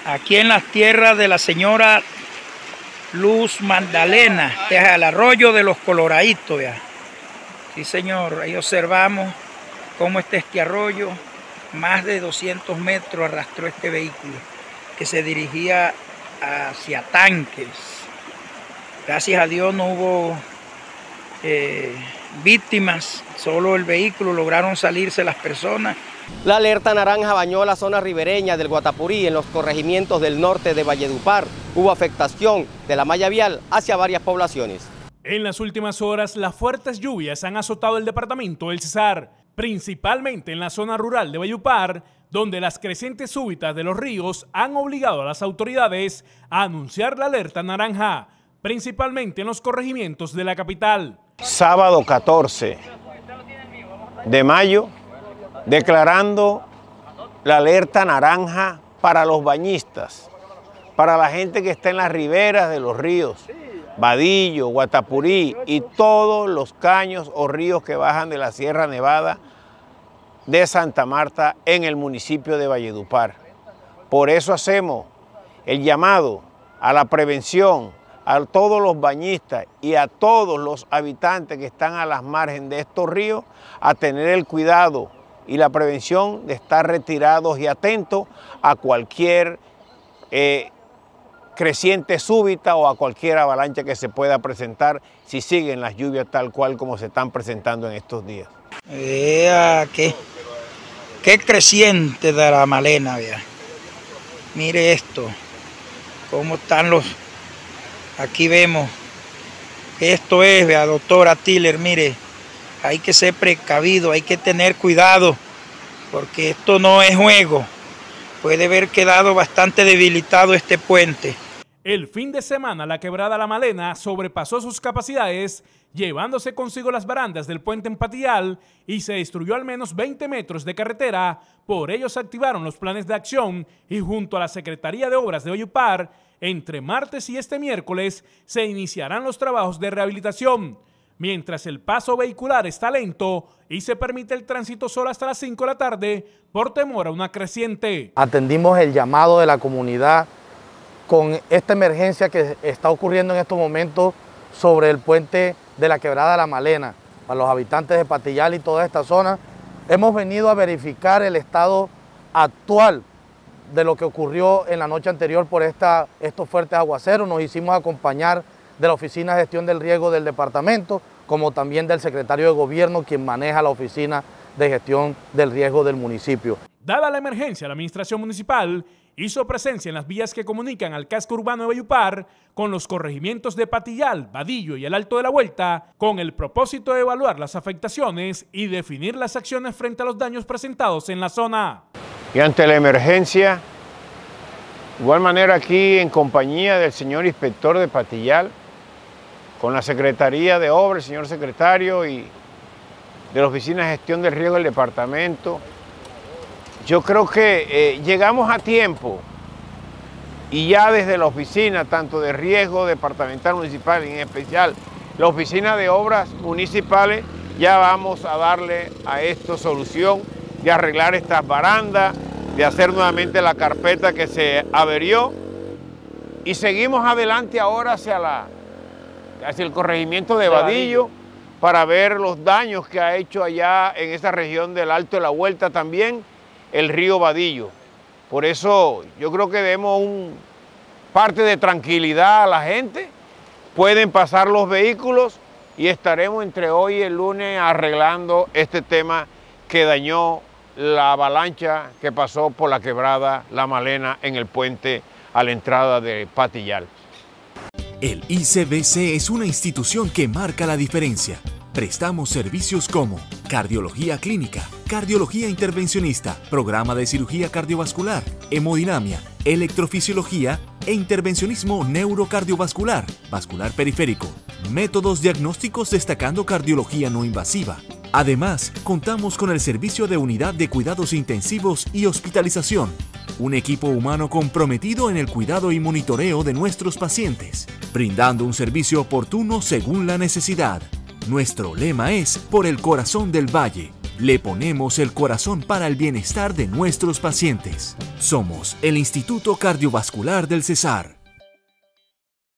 aquí en las tierras de la señora Luz Magdalena, que es el arroyo de los Coloraditos, ya. Sí, señor, ahí observamos cómo está este arroyo. Más de 200 metros arrastró este vehículo que se dirigía hacia Tanques. Gracias a Dios no hubo víctimas, solo el vehículo, lograron salirse las personas. La alerta naranja bañó la zona ribereña del Guatapurí en los corregimientos del norte de Valledupar. Hubo afectación de la malla vial hacia varias poblaciones. En las últimas horas, las fuertes lluvias han azotado el departamento del Cesar, principalmente en la zona rural de Valledupar, donde las crecientes súbitas de los ríos han obligado a las autoridades a anunciar la alerta naranja, principalmente en los corregimientos de la capital. Sábado 14 de mayo, declarando la alerta naranja para los bañistas, para la gente que está en las riberas de los ríos, Vadillo, Guatapurí y todos los caños o ríos que bajan de la Sierra Nevada de Santa Marta en el municipio de Valledupar. Por eso hacemos el llamado a la prevención a todos los bañistas y a todos los habitantes que están a las márgenes de estos ríos a tener el cuidado y la prevención de estar retirados y atentos a cualquier creciente súbita o a cualquier avalancha que se pueda presentar si siguen las lluvias tal cual como se están presentando en estos días. Vea qué creciente de la Malena, vea. Mire esto, cómo están los... Aquí vemos, esto es, vea, doctora Tiller, mire, hay que ser precavido, hay que tener cuidado, porque esto no es juego. Puede haber quedado bastante debilitado este puente. El fin de semana la quebrada La Malena sobrepasó sus capacidades, llevándose consigo las barandas del puente en Patillal y se destruyó al menos 20 metros de carretera. Por ello se activaron los planes de acción y junto a la Secretaría de Obras de Valledupar, entre martes y este miércoles se iniciarán los trabajos de rehabilitación. Mientras el paso vehicular está lento y se permite el tránsito solo hasta las 5 de la tarde por temor a una creciente. Atendimos el llamado de la comunidad con esta emergencia que está ocurriendo en estos momentos sobre el puente de la quebrada La Malena. Para los habitantes de Patillal y toda esta zona, hemos venido a verificar el estado actual de lo que ocurrió en la noche anterior por estos fuertes aguaceros. Nos hicimos acompañar de la Oficina de Gestión del Riego del departamento, como también del secretario de Gobierno, quien maneja la Oficina de Gestión del Riego del municipio. Dada la emergencia, la administración municipal hizo presencia en las vías que comunican al casco urbano de Valledupar con los corregimientos de Patillal, Vadillo y el Alto de la Vuelta, con el propósito de evaluar las afectaciones y definir las acciones frente a los daños presentados en la zona. Y ante la emergencia, de igual manera aquí en compañía del señor inspector de Patillal, con la Secretaría de Obras, el señor secretario y de la Oficina de Gestión del Riego del departamento, yo creo que llegamos a tiempo y ya desde la oficina, tanto de riesgo departamental municipal y en especial la Oficina de Obras Municipales, ya vamos a darle a esto solución de arreglar estas barandas, de hacer nuevamente la carpeta que se averió y seguimos adelante ahora hacia el corregimiento de Vadillo para ver los daños que ha hecho allá en esa región del Alto de la Vuelta también el río Vadillo. Por eso yo creo que demos parte de tranquilidad a la gente, pueden pasar los vehículos y estaremos entre hoy y el lunes arreglando este tema que dañó la avalancha que pasó por la quebrada La Malena en el puente a la entrada de Patillal. El ICBC es una institución que marca la diferencia. Prestamos servicios como cardiología clínica, cardiología intervencionista, programa de cirugía cardiovascular, hemodinamia, electrofisiología e intervencionismo neurocardiovascular, vascular periférico, métodos diagnósticos destacando cardiología no invasiva. Además, contamos con el servicio de unidad de cuidados intensivos y hospitalización, un equipo humano comprometido en el cuidado y monitoreo de nuestros pacientes, brindando un servicio oportuno según la necesidad. Nuestro lema es Por el corazón del Valle. Le ponemos el corazón para el bienestar de nuestros pacientes. Somos el Instituto Cardiovascular del Cesar.